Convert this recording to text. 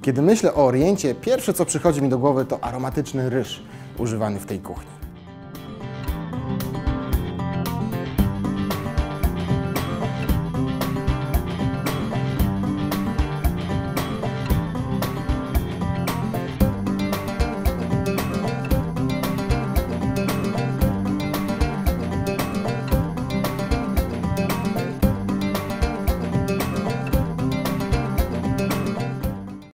Kiedy myślę o Oriencie, pierwsze co przychodzi mi do głowy to aromatyczny ryż używany w tej kuchni.